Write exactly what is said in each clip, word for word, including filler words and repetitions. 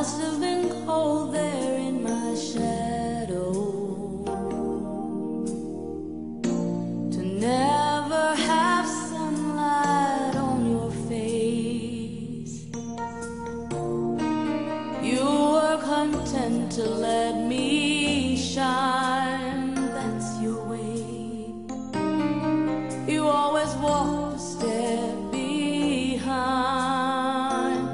must have been cold there in my shadow, to never have sunlight on your face. You were content to let me shine, that's your way. You always walked a step behind.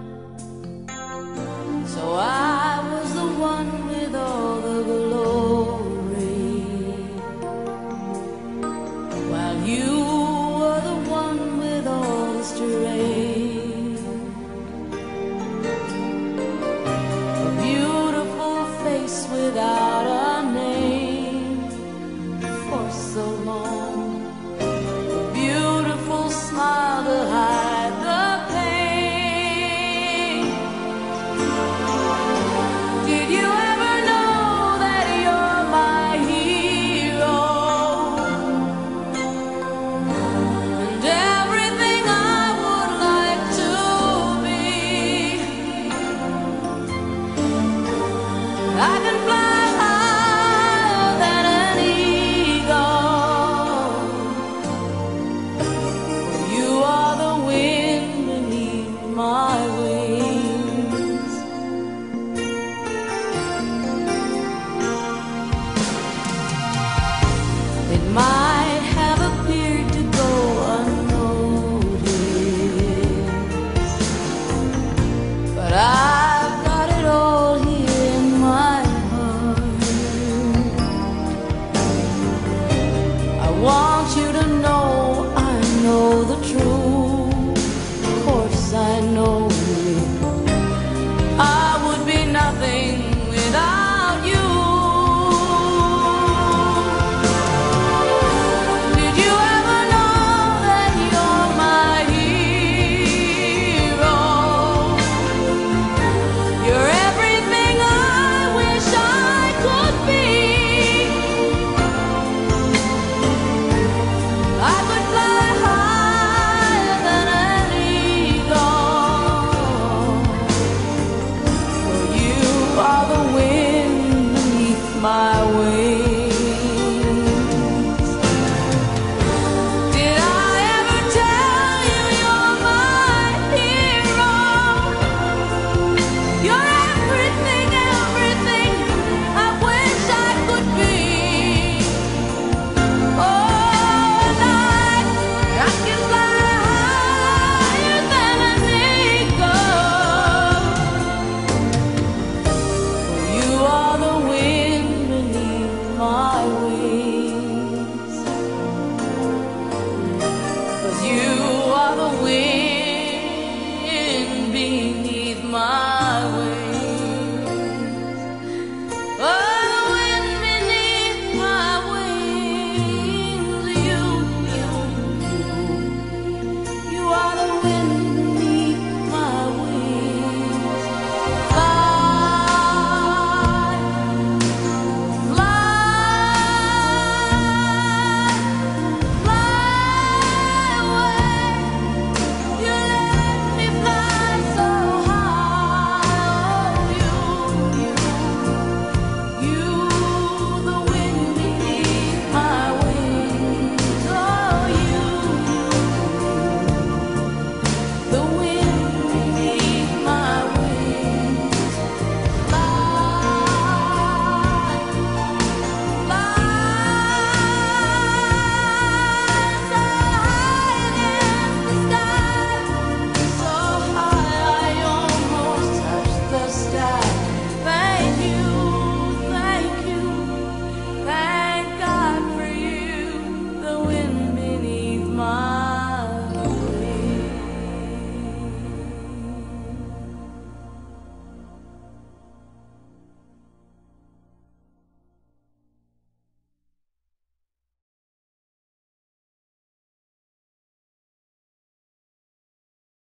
So I was the one with all the glory, while you were the one with all the strength. A beautiful face without a name for so long, a beautiful smile to hide the pain. Did you ever know that you're my hero, and everything I would like to be? I can fly higher than an eagle. You are the wind beneath my